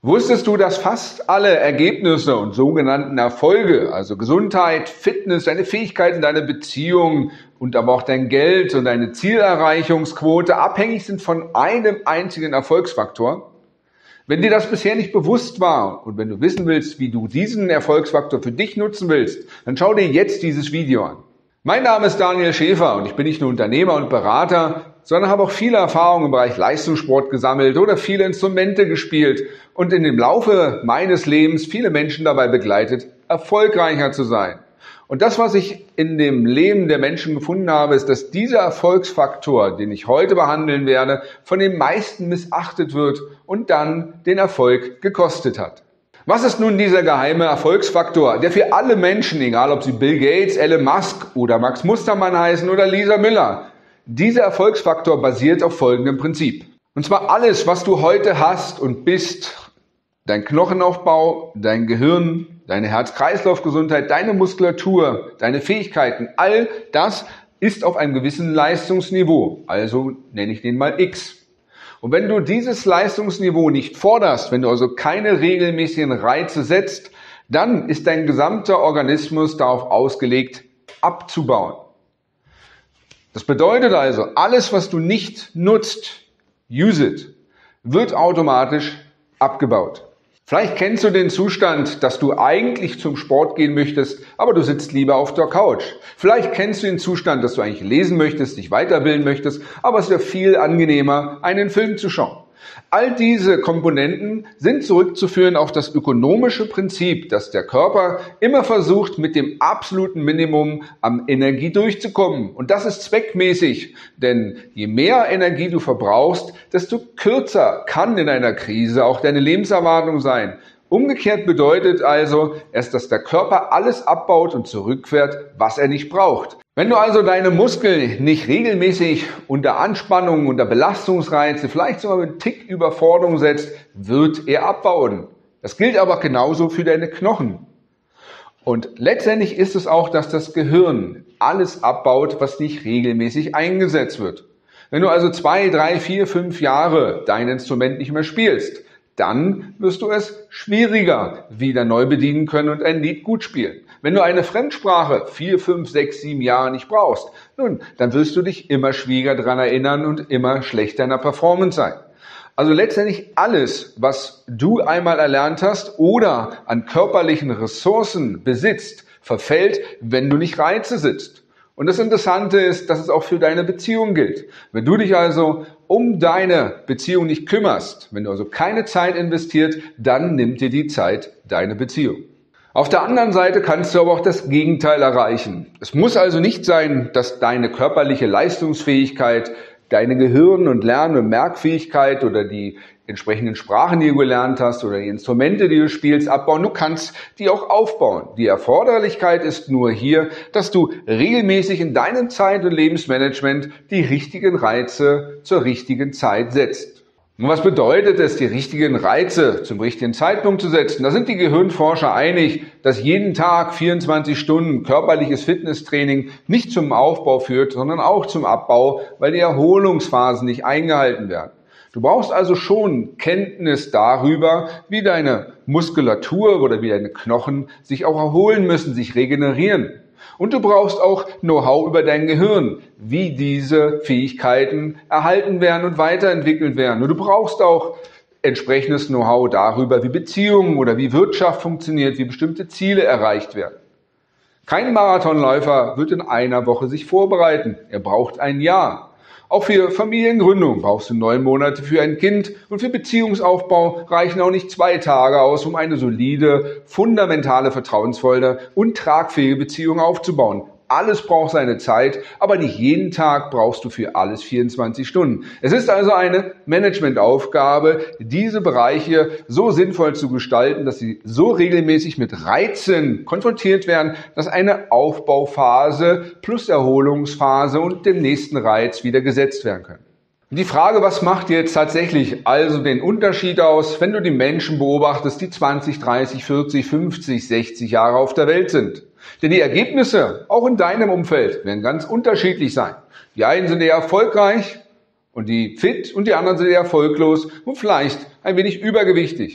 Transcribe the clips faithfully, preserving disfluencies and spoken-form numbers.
Wusstest du, dass fast alle Ergebnisse und sogenannten Erfolge, also Gesundheit, Fitness, deine Fähigkeiten, deine Beziehungen und aber auch dein Geld und deine Zielerreichungsquote abhängig sind von einem einzigen Erfolgsfaktor? Wenn dir das bisher nicht bewusst war und wenn du wissen willst, wie du diesen Erfolgsfaktor für dich nutzen willst, dann schau dir jetzt dieses Video an. Mein Name ist Daniel Schäfer und ich bin nicht nur Unternehmer und Berater, sondern habe auch viele Erfahrungen im Bereich Leistungssport gesammelt oder viele Instrumente gespielt und in dem Laufe meines Lebens viele Menschen dabei begleitet, erfolgreicher zu sein. Und das, was ich in dem Leben der Menschen gefunden habe, ist, dass dieser Erfolgsfaktor, den ich heute behandeln werde, von den meisten missachtet wird und dann den Erfolg gekostet hat. Was ist nun dieser geheime Erfolgsfaktor, der für alle Menschen, egal ob sie Bill Gates, Elon Musk oder Max Mustermann heißen oder Lisa Müller, dieser Erfolgsfaktor basiert auf folgendem Prinzip. Und zwar alles, was du heute hast und bist, dein Knochenaufbau, dein Gehirn, deine Herz-Kreislauf-Gesundheit, deine Muskulatur, deine Fähigkeiten, all das ist auf einem gewissen Leistungsniveau, also nenne ich den mal X. Und wenn du dieses Leistungsniveau nicht forderst, wenn du also keine regelmäßigen Reize setzt, dann ist dein gesamter Organismus darauf ausgelegt, abzubauen. Das bedeutet also, alles, was du nicht nutzt, use it, wird automatisch abgebaut. Vielleicht kennst du den Zustand, dass du eigentlich zum Sport gehen möchtest, aber du sitzt lieber auf der Couch. Vielleicht kennst du den Zustand, dass du eigentlich lesen möchtest, dich weiterbilden möchtest, aber es wäre viel angenehmer, einen Film zu schauen. All diese Komponenten sind zurückzuführen auf das ökonomische Prinzip, dass der Körper immer versucht, mit dem absoluten Minimum an Energie durchzukommen. Und das ist zweckmäßig, denn je mehr Energie du verbrauchst, desto kürzer kann in einer Krise auch deine Lebenserwartung sein. Umgekehrt bedeutet also erst, dass der Körper alles abbaut und zurückfährt, was er nicht braucht. Wenn du also deine Muskeln nicht regelmäßig unter Anspannung, unter Belastungsreize, vielleicht sogar mit Tick Überforderung setzt, wird er abbauen. Das gilt aber genauso für deine Knochen. Und letztendlich ist es auch, dass das Gehirn alles abbaut, was nicht regelmäßig eingesetzt wird. Wenn du also zwei, drei, vier, fünf Jahre dein Instrument nicht mehr spielst, dann wirst du es schwieriger wieder neu bedienen können und ein Lied gut spielen. Wenn du eine Fremdsprache vier, fünf, sechs, sieben Jahre nicht brauchst, nun, dann wirst du dich immer schwieriger daran erinnern und immer schlechter in der Performance sein. Also letztendlich alles, was du einmal erlernt hast oder an körperlichen Ressourcen besitzt, verfällt, wenn du nicht Reize setzt. Und das Interessante ist, dass es auch für deine Beziehung gilt. Wenn du dich also um deine Beziehung nicht kümmerst, wenn du also keine Zeit investierst, dann nimmt dir die Zeit deine Beziehung. Auf der anderen Seite kannst du aber auch das Gegenteil erreichen. Es muss also nicht sein, dass deine körperliche Leistungsfähigkeit, deine Gehirn- und Lern- und Merkfähigkeit oder die entsprechenden Sprachen, die du gelernt hast oder die Instrumente, die du spielst, abbauen. Du kannst die auch aufbauen. Die Erforderlichkeit ist nur hier, dass du regelmäßig in deinem Zeit- und Lebensmanagement die richtigen Reize zur richtigen Zeit setzt. Und was bedeutet es, die richtigen Reize zum richtigen Zeitpunkt zu setzen? Da sind die Gehirnforscher einig, dass jeden Tag vierundzwanzig Stunden körperliches Fitnesstraining nicht zum Aufbau führt, sondern auch zum Abbau, weil die Erholungsphasen nicht eingehalten werden. Du brauchst also schon Kenntnis darüber, wie deine Muskulatur oder wie deine Knochen sich auch erholen müssen, sich regenerieren. Und du brauchst auch Know-how über dein Gehirn, wie diese Fähigkeiten erhalten werden und weiterentwickelt werden. Und du brauchst auch entsprechendes Know-how darüber, wie Beziehungen oder wie Wirtschaft funktioniert, wie bestimmte Ziele erreicht werden. Kein Marathonläufer wird in einer Woche sich vorbereiten. Er braucht ein Jahr. Auch für Familiengründung brauchst du neun Monate für ein Kind und für Beziehungsaufbau reichen auch nicht zwei Tage aus, um eine solide, fundamentale, vertrauensvolle und tragfähige Beziehung aufzubauen. Alles braucht seine Zeit, aber nicht jeden Tag brauchst du für alles vierundzwanzig Stunden. Es ist also eine Managementaufgabe, diese Bereiche so sinnvoll zu gestalten, dass sie so regelmäßig mit Reizen konfrontiert werden, dass eine Aufbauphase plus Erholungsphase und dem nächsten Reiz wieder gesetzt werden können. Die Frage, was macht jetzt tatsächlich also den Unterschied aus, wenn du die Menschen beobachtest, die zwanzig, dreißig, vierzig, fünfzig, sechzig Jahre auf der Welt sind? Denn die Ergebnisse, auch in deinem Umfeld, werden ganz unterschiedlich sein. Die einen sind eher erfolgreich und die fit und die anderen sind eher erfolglos und vielleicht ein wenig übergewichtig.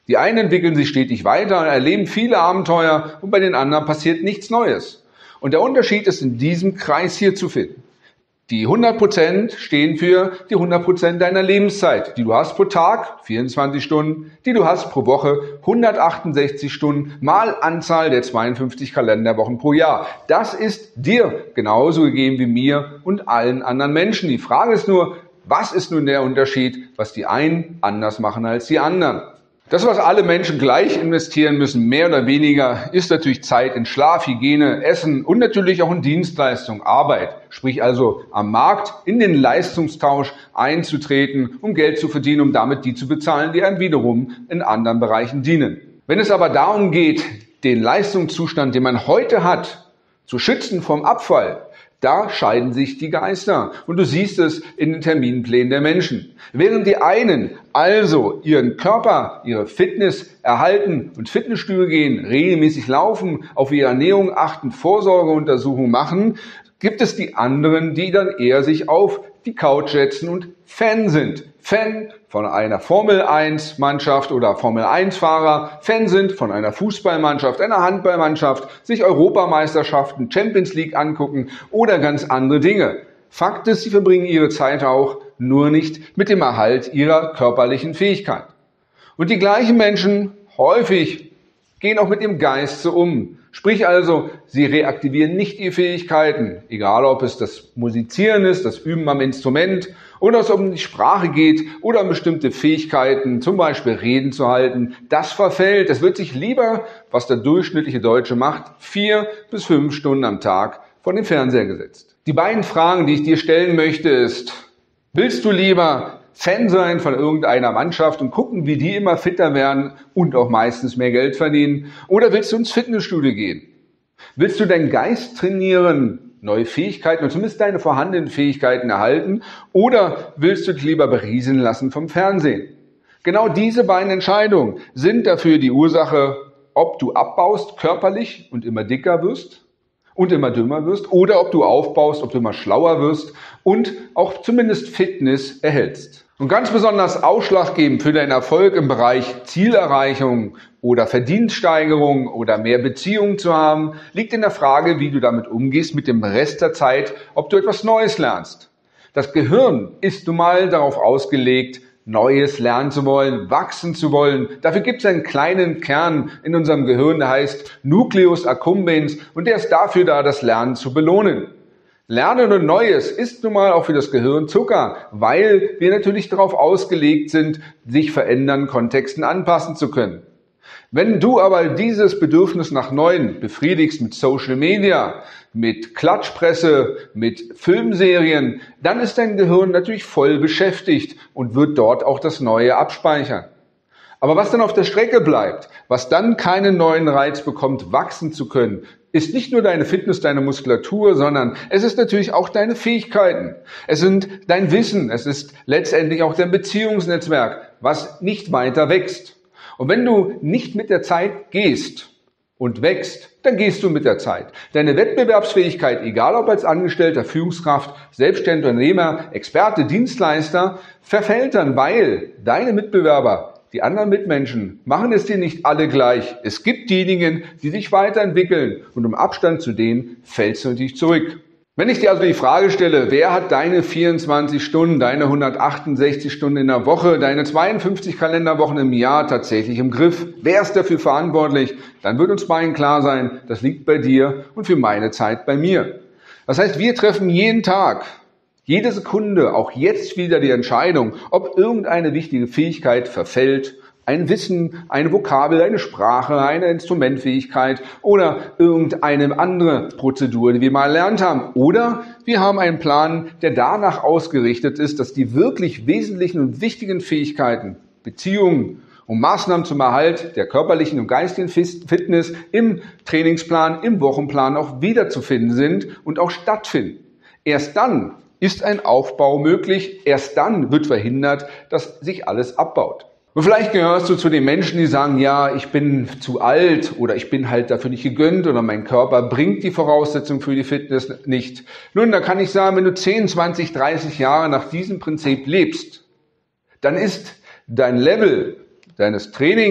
Die einen entwickeln sich stetig weiter und erleben viele Abenteuer und bei den anderen passiert nichts Neues. Und der Unterschied ist in diesem Kreis hier zu finden. Die hundert Prozent stehen für die hundert Prozent deiner Lebenszeit, die du hast pro Tag, vierundzwanzig Stunden, die du hast pro Woche, hundertachtundsechzig Stunden, mal Anzahl der zweiundfünfzig Kalenderwochen pro Jahr. Das ist dir genauso gegeben wie mir und allen anderen Menschen. Die Frage ist nur, was ist nun der Unterschied, was die einen anders machen als die anderen? Das, was alle Menschen gleich investieren müssen, mehr oder weniger, ist natürlich Zeit in Schlaf, Hygiene, Essen und natürlich auch in Dienstleistung, Arbeit. Sprich also am Markt in den Leistungstausch einzutreten, um Geld zu verdienen, um damit die zu bezahlen, die einem wiederum in anderen Bereichen dienen. Wenn es aber darum geht, den Leistungszustand, den man heute hat, zu schützen vom Abfall, da scheiden sich die Geister und du siehst es in den Terminplänen der Menschen. Während die einen also ihren Körper, ihre Fitness erhalten und Fitnessstudio gehen, regelmäßig laufen, auf ihre Ernährung achten, Vorsorgeuntersuchungen machen, gibt es die anderen, die dann eher sich auf die Couch setzen und Fan sind. Fan von einer Formel eins Mannschaft oder Formel eins Fahrer, Fan sind von einer Fußballmannschaft, einer Handballmannschaft, sich Europameisterschaften, Champions League angucken oder ganz andere Dinge. Fakt ist, sie verbringen ihre Zeit auch nur nicht mit dem Erhalt ihrer körperlichen Fähigkeit. Und die gleichen Menschen häufig gehen auch mit dem Geist so um. Sprich also, sie reaktivieren nicht ihre Fähigkeiten, egal ob es das Musizieren ist, das Üben am Instrument oder es um die Sprache geht oder um bestimmte Fähigkeiten, zum Beispiel Reden zu halten. Das verfällt. Es wird sich lieber, was der durchschnittliche Deutsche macht, vier bis fünf Stunden am Tag vor den Fernseher gesetzt. Die beiden Fragen, die ich dir stellen möchte, ist, willst du lieber Fan sein von irgendeiner Mannschaft und gucken, wie die immer fitter werden und auch meistens mehr Geld verdienen? Oder willst du ins Fitnessstudio gehen? Willst du deinen Geist trainieren, neue Fähigkeiten und zumindest deine vorhandenen Fähigkeiten erhalten? Oder willst du dich lieber berieseln lassen vom Fernsehen? Genau diese beiden Entscheidungen sind dafür die Ursache, ob du abbaust körperlich und immer dicker wirst und immer dümmer wirst oder ob du aufbaust, ob du immer schlauer wirst und auch zumindest Fitness erhältst. Und ganz besonders ausschlaggebend für deinen Erfolg im Bereich Zielerreichung oder Verdienststeigerung oder mehr Beziehungen zu haben, liegt in der Frage, wie du damit umgehst mit dem Rest der Zeit, ob du etwas Neues lernst. Das Gehirn ist nun mal darauf ausgelegt, Neues lernen zu wollen, wachsen zu wollen. Dafür gibt es einen kleinen Kern in unserem Gehirn, der heißt Nucleus accumbens und der ist dafür da, das Lernen zu belohnen. Lernen und Neues ist nun mal auch für das Gehirn Zucker, weil wir natürlich darauf ausgelegt sind, sich verändernden Kontexten anpassen zu können. Wenn du aber dieses Bedürfnis nach Neuen befriedigst mit Social Media, mit Klatschpresse, mit Filmserien, dann ist dein Gehirn natürlich voll beschäftigt und wird dort auch das Neue abspeichern. Aber was dann auf der Strecke bleibt, was dann keinen neuen Reiz bekommt, wachsen zu können, ist nicht nur deine Fitness, deine Muskulatur, sondern es ist natürlich auch deine Fähigkeiten. Es sind dein Wissen, es ist letztendlich auch dein Beziehungsnetzwerk, was nicht weiter wächst. Und wenn du nicht mit der Zeit gehst und wächst, dann gehst du mit der Zeit. Deine Wettbewerbsfähigkeit, egal ob als Angestellter, Führungskraft, Selbstständiger, Unternehmer, Experte, Dienstleister, verfällt dann, weil deine Mitbewerber, die anderen Mitmenschen, machen es dir nicht alle gleich. Es gibt diejenigen, die sich weiterentwickeln und im Abstand zu denen fällst du natürlich zurück. Wenn ich dir also die Frage stelle, wer hat deine vierundzwanzig Stunden, deine hundertachtundsechzig Stunden in der Woche, deine zweiundfünfzig Kalenderwochen im Jahr tatsächlich im Griff? Wer ist dafür verantwortlich? Dann wird uns beiden klar sein, das liegt bei dir und für meine Zeit bei mir. Das heißt, wir treffen jeden Tag, jede Sekunde, auch jetzt wieder die Entscheidung, ob irgendeine wichtige Fähigkeit verfällt, ein Wissen, eine Vokabel, eine Sprache, eine Instrumentfähigkeit oder irgendeine andere Prozedur, die wir mal erlernt haben. Oder wir haben einen Plan, der danach ausgerichtet ist, dass die wirklich wesentlichen und wichtigen Fähigkeiten, Beziehungen und Maßnahmen zum Erhalt der körperlichen und geistigen Fitness im Trainingsplan, im Wochenplan auch wiederzufinden sind und auch stattfinden. Erst dann ist ein Aufbau möglich, erst dann wird verhindert, dass sich alles abbaut. Und vielleicht gehörst du zu den Menschen, die sagen, ja, ich bin zu alt oder ich bin halt dafür nicht gegönnt oder mein Körper bringt die Voraussetzungen für die Fitness nicht. Nun, da kann ich sagen, wenn du zehn, zwanzig, dreißig Jahre nach diesem Prinzip lebst, dann ist dein Level deines Trainings,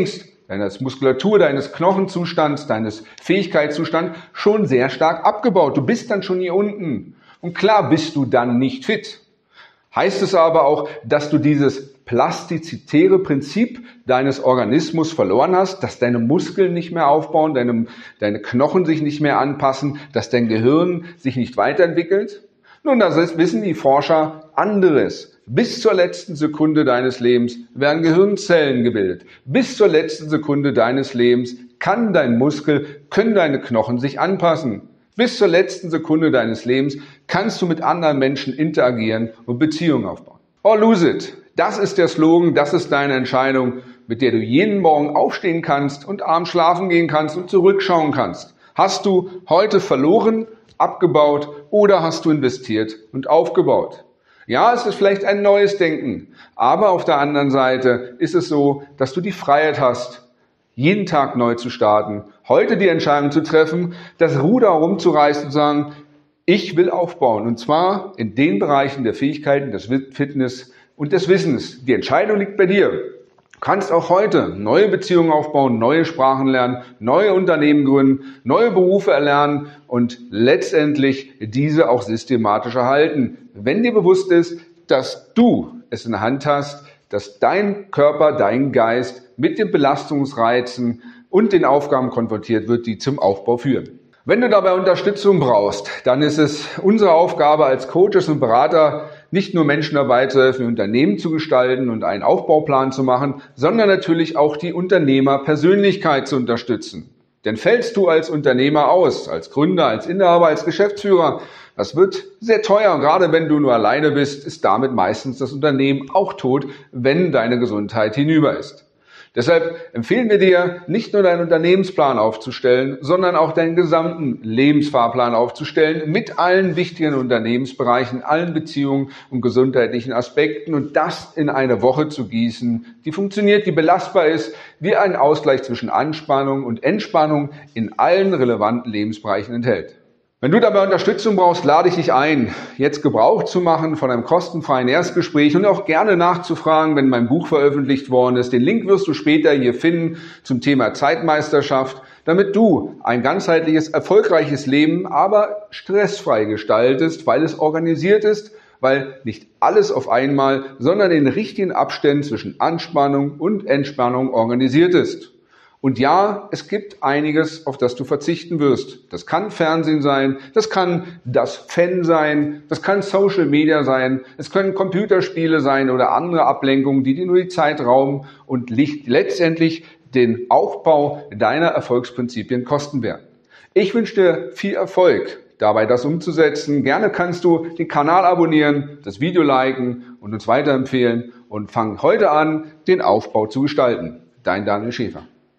deines Muskulatur, deines Knochenzustands, deines Fähigkeitszustands schon sehr stark abgebaut. Du bist dann schon hier unten. Und klar bist du dann nicht fit. Heißt es aber auch, dass du dieses plastizitäre Prinzip deines Organismus verloren hast, dass deine Muskeln nicht mehr aufbauen, deine, deine Knochen sich nicht mehr anpassen, dass dein Gehirn sich nicht weiterentwickelt? Nun, das ist, wissen die Forscher anderes. Bis zur letzten Sekunde deines Lebens werden Gehirnzellen gebildet. Bis zur letzten Sekunde deines Lebens kann dein Muskel, können deine Knochen sich anpassen. Bis zur letzten Sekunde deines Lebens kannst du mit anderen Menschen interagieren und Beziehungen aufbauen. Or lose it. Das ist der Slogan, das ist deine Entscheidung, mit der du jeden Morgen aufstehen kannst und abends schlafen gehen kannst und zurückschauen kannst. Hast du heute verloren, abgebaut oder hast du investiert und aufgebaut? Ja, es ist vielleicht ein neues Denken, aber auf der anderen Seite ist es so, dass du die Freiheit hast, jeden Tag neu zu starten, heute die Entscheidung zu treffen, das Ruder rumzureißen und zu sagen, ich will aufbauen und zwar in den Bereichen der Fähigkeiten, des Fitness und des Wissens. Die Entscheidung liegt bei dir. Du kannst auch heute neue Beziehungen aufbauen, neue Sprachen lernen, neue Unternehmen gründen, neue Berufe erlernen und letztendlich diese auch systematisch erhalten, wenn dir bewusst ist, dass du es in der Hand hast, dass dein Körper, dein Geist mit den Belastungsreizen und den Aufgaben konfrontiert wird, die zum Aufbau führen. Wenn du dabei Unterstützung brauchst, dann ist es unsere Aufgabe als Coaches und Berater, nicht nur Menschen dabei zu helfen, Unternehmen zu gestalten und einen Aufbauplan zu machen, sondern natürlich auch die Unternehmerpersönlichkeit zu unterstützen. Denn fällst du als Unternehmer aus, als Gründer, als Inhaber, als Geschäftsführer, das wird sehr teuer. Und gerade wenn du nur alleine bist, ist damit meistens das Unternehmen auch tot, wenn deine Gesundheit hinüber ist. Deshalb empfehlen wir dir, nicht nur deinen Unternehmensplan aufzustellen, sondern auch deinen gesamten Lebensfahrplan aufzustellen mit allen wichtigen Unternehmensbereichen, allen Beziehungen und gesundheitlichen Aspekten und das in eine Woche zu gießen, die funktioniert, die belastbar ist, die einen Ausgleich zwischen Anspannung und Entspannung in allen relevanten Lebensbereichen enthält. Wenn du dabei Unterstützung brauchst, lade ich dich ein, jetzt Gebrauch zu machen von einem kostenfreien Erstgespräch und auch gerne nachzufragen, wenn mein Buch veröffentlicht worden ist. Den Link wirst du später hier finden zum Thema Zeitmeisterschaft, damit du ein ganzheitliches, erfolgreiches Leben, aber stressfrei gestaltest, weil es organisiert ist, weil nicht alles auf einmal, sondern in richtigen Abständen zwischen Anspannung und Entspannung organisiert ist. Und ja, es gibt einiges, auf das du verzichten wirst. Das kann Fernsehen sein, das kann das Fan sein, das kann Social Media sein, es können Computerspiele sein oder andere Ablenkungen, die dir nur die Zeit rauben und letztendlich den Aufbau deiner Erfolgsprinzipien kosten werden. Ich wünsche dir viel Erfolg dabei, das umzusetzen. Gerne kannst du den Kanal abonnieren, das Video liken und uns weiterempfehlen und fang heute an, den Aufbau zu gestalten. Dein Daniel Schäfer.